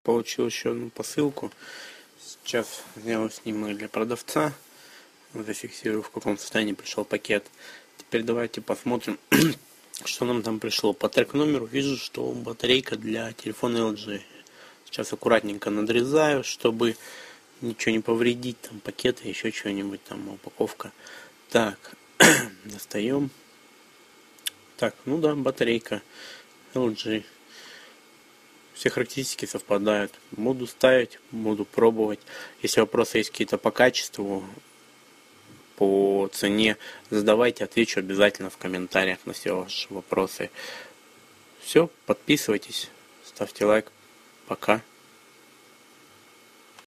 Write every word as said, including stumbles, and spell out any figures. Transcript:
Получил еще одну посылку. Сейчас сделаю снимок для продавца. Зафиксирую, в каком состоянии пришел пакет. Теперь давайте посмотрим, что нам там пришло. По трек-номеру вижу, что батарейка для телефона эл джи. Сейчас аккуратненько надрезаю, чтобы ничего не повредить. Там пакеты, еще что-нибудь, там упаковка. Так, достаем. Так, ну да, батарейка эл джи. Все характеристики совпадают. Буду ставить, буду пробовать. Если вопросы есть какие-то по качеству, по цене, задавайте, отвечу обязательно в комментариях на все ваши вопросы. Все, подписывайтесь, ставьте лайк. Пока.